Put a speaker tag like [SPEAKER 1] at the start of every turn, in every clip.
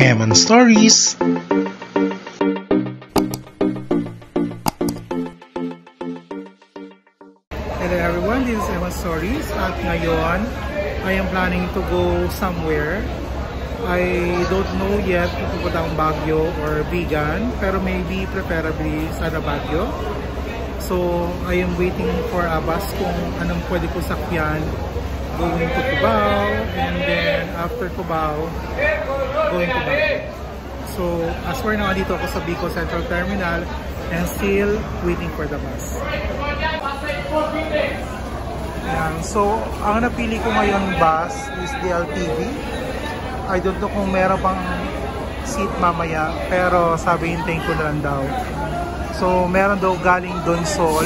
[SPEAKER 1] Eman Stories.
[SPEAKER 2] Hello everyone, this is Eman Stories at ngayon I am planning to go somewhere. I don't know yet kung pupunta akong Baguio or Bigan, pero maybe preferably sana Baguio. So I am waiting for a bus kung anong pwede ko sakyan going to Cubao, and then after Cubao going to Baguio. So as for now, dito ako sa Bicol Central Terminal and still waiting for the bus. Yan. So ang napili ko ngayon bus is Dltb. I don't know kung meron pang seat mamaya, pero sabi hintayin ko na lang daw. So meron daw galing Donsol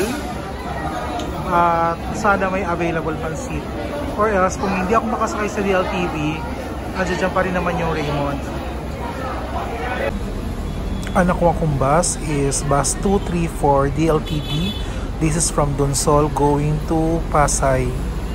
[SPEAKER 2] at sana may available pang seat. Or else kung hindi ako makasakay sa Dltb, andyan pa rin naman yung Raymond. Ang nakuha kong bus is bus 234 Dltb. This is from Donsol going to Pasay.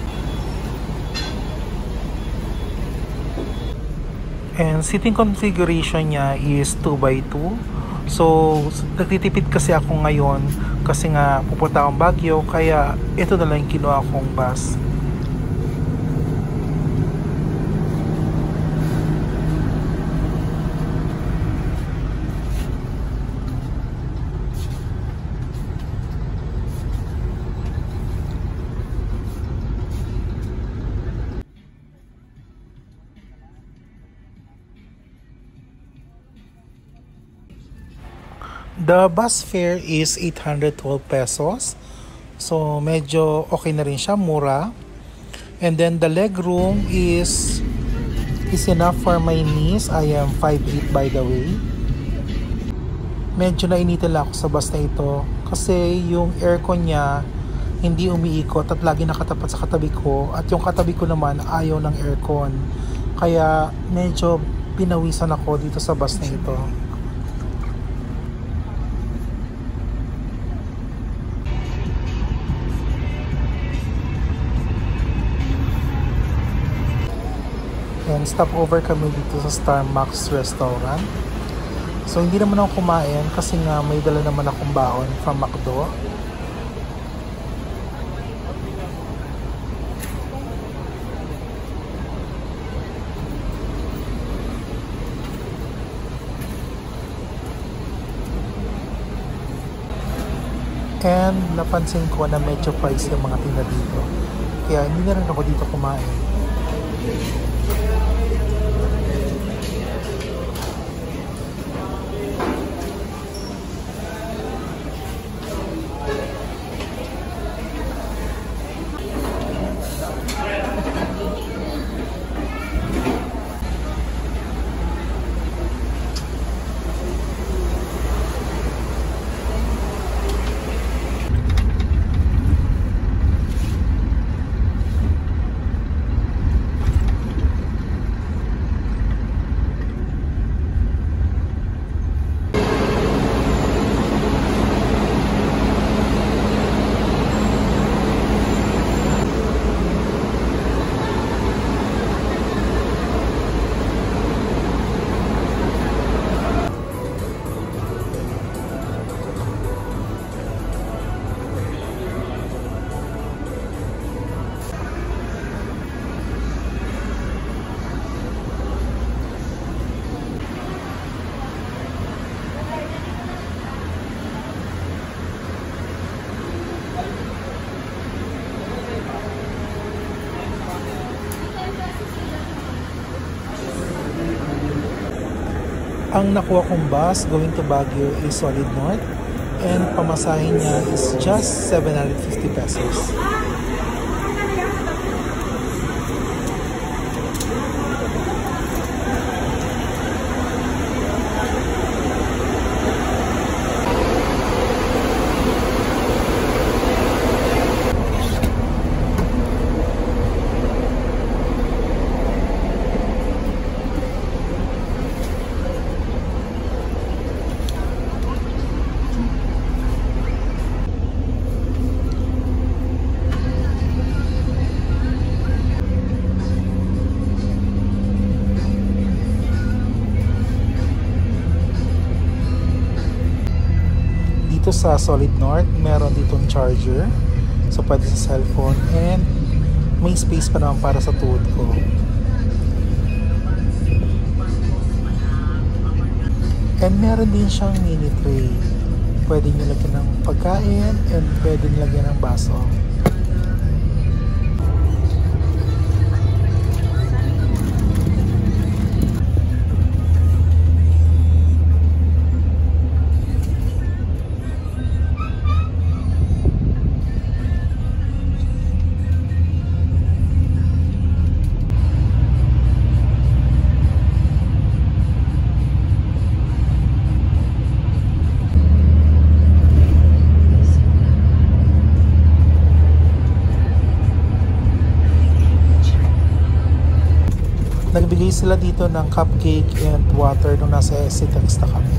[SPEAKER 2] And seating configuration niya is 2x2. So nagtitipid kasi ako ngayon kasi nga pupunta akong Baguio, kaya ito na lang yung kinuha kong bus. The bus fare is 812 pesos. So medyo okay na rin siya, mura. And then the leg room is enough for my knees. I am 5'8" by the way. Medyo nainitan lang ako sa bus na ito kasi yung aircon niya hindi umiikot at lagi nakatapat sa katabi ko, at yung katabi ko naman ayaw ng aircon. Kaya medyo pinawisan ako dito sa bus na ito. And stop over kami dito sa Star Max Restaurant. So hindi naman ako kumain kasi nga may dala naman akong baon from McDo. And napansin ko na medyo pricey yung mga tinda dito. Kaya hindi na rin ako dito kumain. Ang nakuha kong bus going to Baguio is Solid North, and pamasahin niya is just 750 pesos. dito sa Solid North, meron ditong charger. So pwede sa cellphone and may space pa naman para sa tuhod ko. And meron din siyang mini tray. Pwede nyo lagyan ng pagkain and pwede nyo lagyan ng baso. Nagbigay sila dito ng cupcake and water nung nasa SCTEX na kami.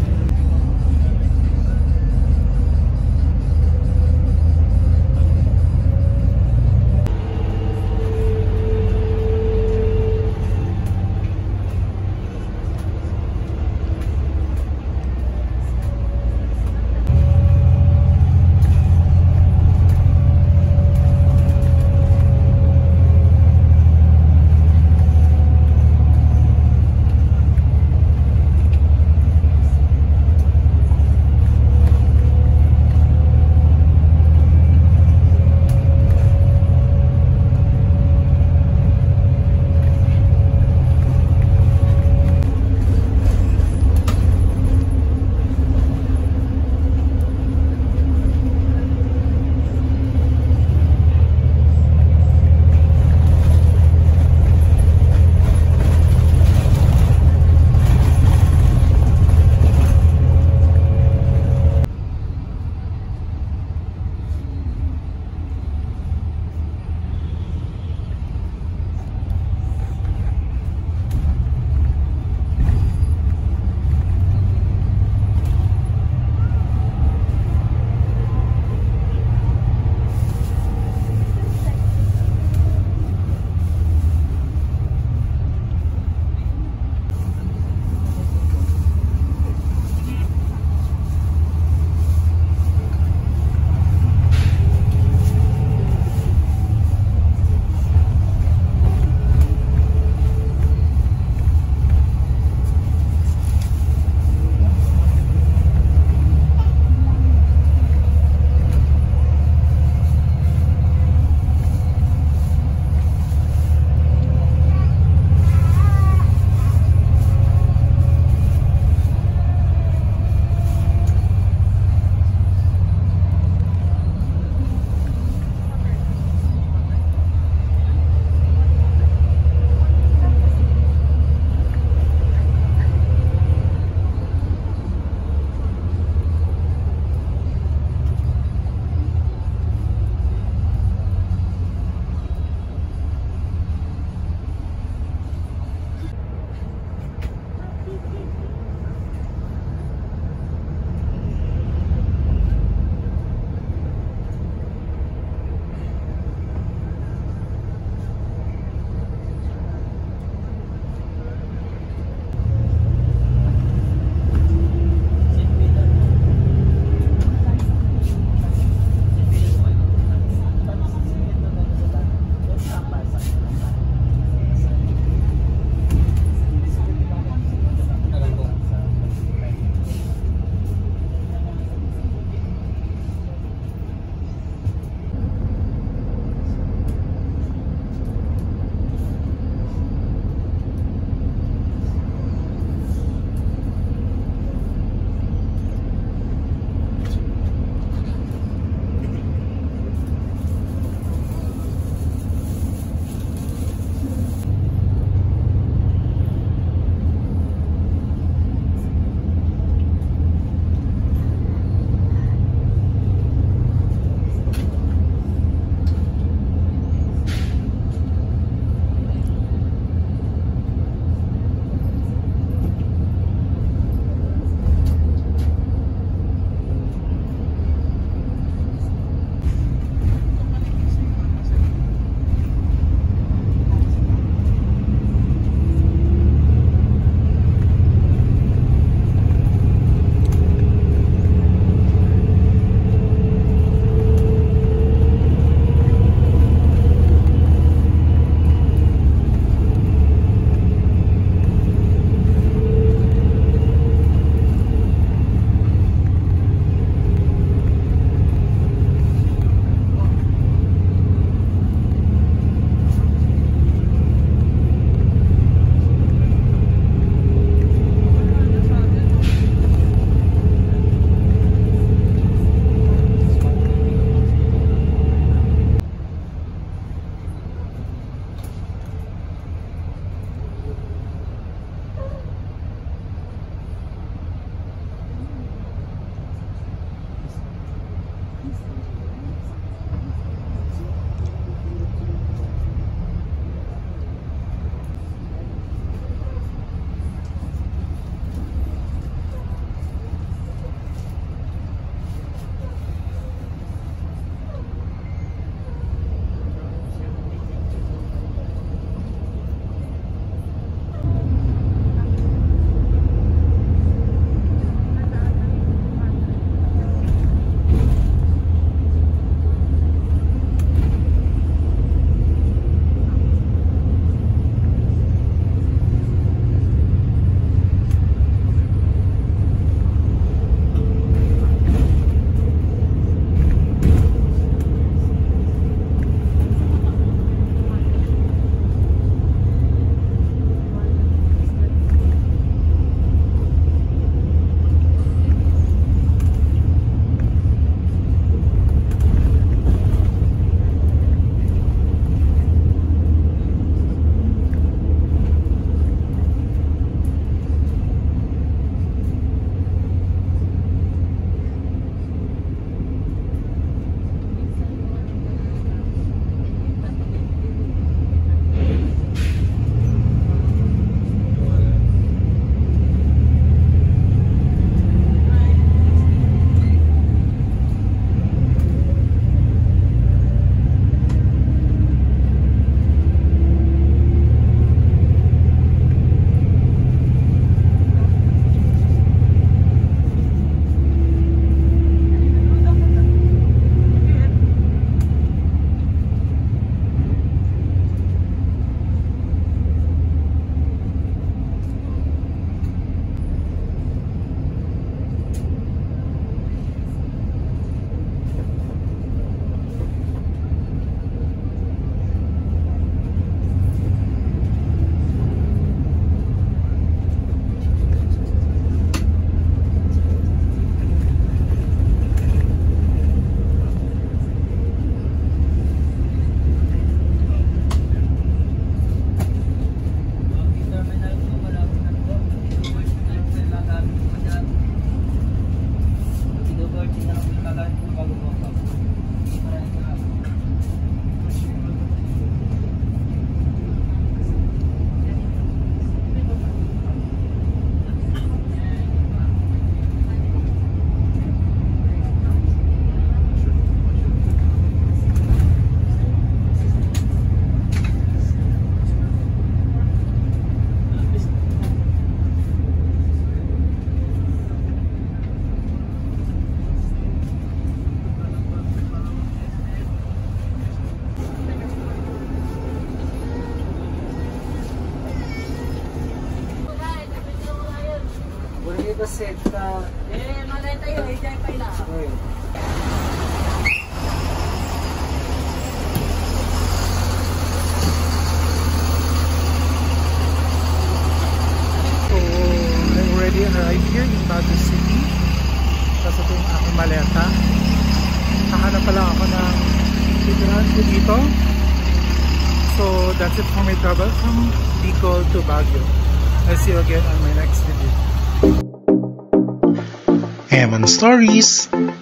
[SPEAKER 2] I already arrived here in Baguio City. Tapos ito yung aking maleta. Nahanap pa lang ako ng titirahan ko dito. So that's it for my travel from Bicol to Baguio. I'll see you again on my next video. Eman Stories!